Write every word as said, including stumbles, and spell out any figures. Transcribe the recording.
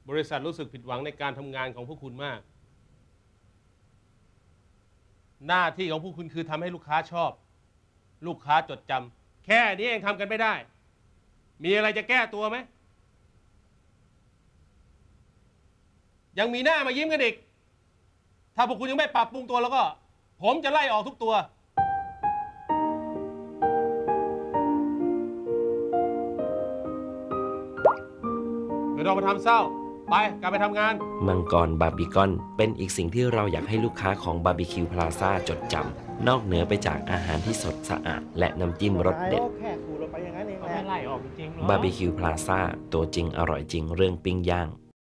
บริษัทรู้สึกผิดหวังในการทำงานของพวกคุณมาก หน้าที่ของพวกคุณคือทำให้ลูกค้าชอบ ลูกค้าจดจำแค่นี้เองทำกันไม่ได้ มีอะไรจะแก้ตัวไหม ยังมีหน้ามายิ้มกันอีก ถ้าพวกคุณยังไม่ปรับปรุงตัวแล้วก็ ผมจะไล่ออกทุกตัวไม่ต้องมาทำเศร้าไปกลับไปทำงานมังกรบาร์บีคอนเป็นอีกสิ่งที่เราอยากให้ลูกค้าของบาร์บีคิวพลาซ่าจดจำนอกเหนือไปจากอาหารที่สดสะอาดและน้ำจิ้มรสเด็ดแค่ขู่เราไปอย่างนั้นเองแหละไม่ไล่ออกจริงๆหรอบาร์บีคิวพลาซ่าตัวจริงอร่อยจริงเรื่องปิ้งย่าง